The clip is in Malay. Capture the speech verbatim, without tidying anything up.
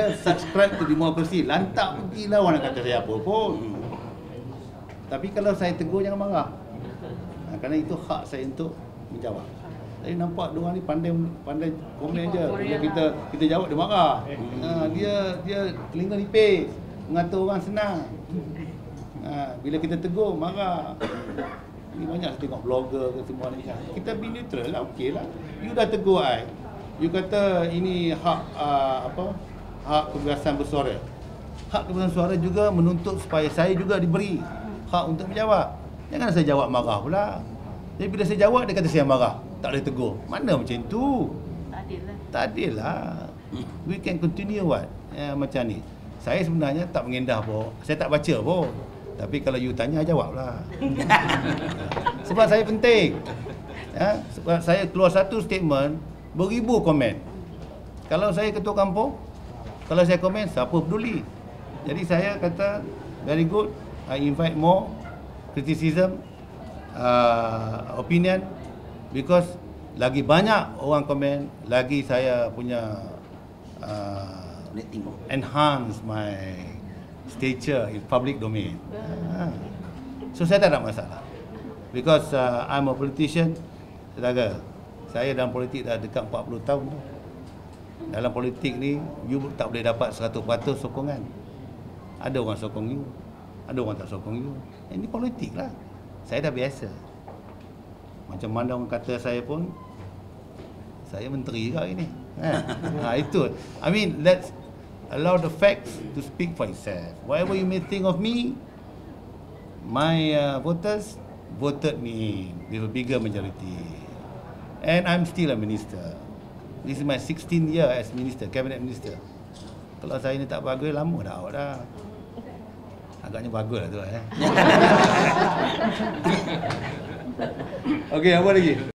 subscribe to demokrasi, lantak pergilah orang nak kata saya apa pun. Tapi kalau saya tegur jangan marah. Ha, kerana itu hak saya untuk menjawab. Saya nampak dia orang ni pandai pandai komen je. Bila kita kita jawab dia marah. Ha, dia dia telinga nipis, mengatur orang senang. Ha, bila kita tegur marah. Ini banyak saya tengok blogger ke semua ni. Kita be neutral lah, okey lah. You dah tegur I. You kata ini hak uh, apa? Hak kebebasan bersuara. Hak kebebasan suara juga menuntut supaya saya juga diberi hak untuk menjawab. Jangan saya jawab marah pula. Jadi bila saya jawab dia kata saya marah. Tak boleh tegur. Mana macam tu? Tak adil lah. Tak adil lah. We can continue what? Ya, macam ni. Saya sebenarnya tak mengendah pun. Saya tak baca pun. Tapi kalau you tanya, jawablah. Sebab saya penting. Ya, sebab saya keluar satu statement, beribu komen. Kalau saya ketua kampung, kalau saya komen, siapa peduli? Jadi saya kata, very good. I invite more criticism, uh, opinion, because lagi banyak orang komen, lagi saya punya uh, enhance my stature in public domain. Uh, so saya tak ada masalah. Because uh, I'm a politician, saudara. Saya dalam politik dah dekat empat puluh tahun tu. Dalam politik ni, you tak boleh dapat seratus peratus sokongan. Ada orang sokong you, ada orang tak sokong you. Ini politik lah. Saya dah biasa. Macam mana orang kata saya pun, saya menteri juga ini. Ha, ha itu. I mean, let's allow the facts to speak for itself. Whatever you may think of me, my uh, voters voted me with a bigger majority. And I'm still a minister. This is my sixteenth year as minister, cabinet minister. Kalau saya ni tak bagus, lama dah awak dah. Agaknya bagus lah tu eh. Okey, apa lagi?